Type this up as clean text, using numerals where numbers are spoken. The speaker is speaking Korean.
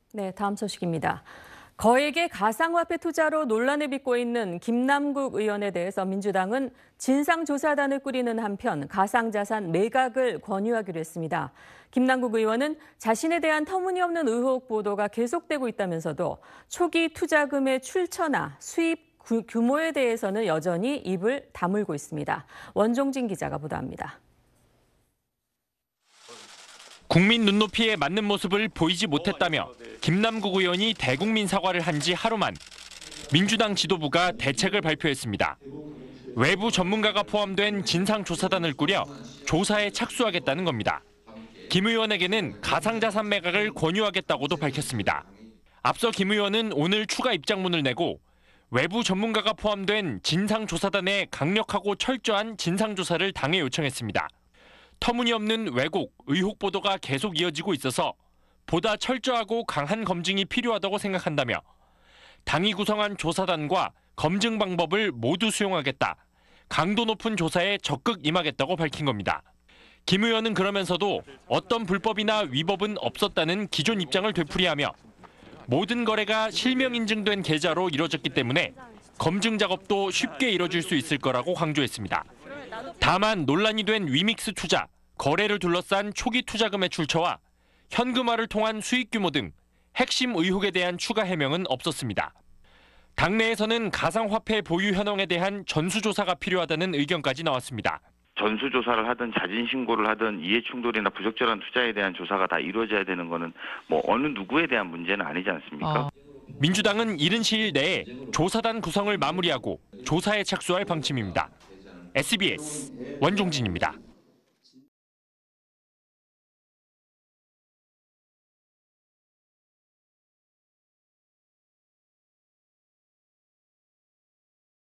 네, 다음 소식입니다. 거액의 가상화폐 투자로 논란을 빚고 있는 김남국 의원에 대해서 민주당은 진상조사단을 꾸리는 한편 가상자산 매각을 권유하기로 했습니다. 김남국 의원은 자신에 대한 터무니없는 의혹 보도가 계속되고 있다면서도 초기 투자금의 출처나 수입 규모에 대해서는 여전히 입을 다물고 있습니다. 원종진 기자가 보도합니다. 국민 눈높이에 맞는 모습을 보이지 못했다며 김남국 의원이 대국민 사과를 한 지 하루 만 민주당 지도부가 대책을 발표했습니다. 외부 전문가가 포함된 진상조사단을 꾸려 조사에 착수하겠다는 겁니다. 김 의원에게는 가상자산 매각을 권유하겠다고도 밝혔습니다. 앞서 김 의원은 오늘 추가 입장문을 내고 외부 전문가가 포함된 진상조사단의 강력하고 철저한 진상조사를 당에 요청했습니다. 터무니없는 왜곡, 의혹 보도가 계속 이어지고 있어서 보다 철저하고 강한 검증이 필요하다고 생각한다며 당이 구성한 조사단과 검증 방법을 모두 수용하겠다. 강도 높은 조사에 적극 임하겠다고 밝힌 겁니다. 김 의원은 그러면서도 어떤 불법이나 위법은 없었다는 기존 입장을 되풀이하며 모든 거래가 실명 인증된 계좌로 이뤄졌기 때문에 검증 작업도 쉽게 이뤄질 수 있을 거라고 강조했습니다. 다만 논란이 된 위믹스 투자, 거래를 둘러싼 초기 투자금의 출처와 현금화를 통한 수익 규모 등 핵심 의혹에 대한 추가 해명은 없었습니다. 당내에서는 가상화폐 보유 현황에 대한 전수조사가 필요하다는 의견까지 나왔습니다. 전수조사를 하든 자진신고를 하든 이해충돌이나 부적절한 투자에 대한 조사가 다 이루어져야 되는 거는 어느 누구에 대한 문제는 아니지 않습니까? 민주당은 이른 시일 내에 조사단 구성을 마무리하고 조사에 착수할 방침입니다. SBS 원종진입니다.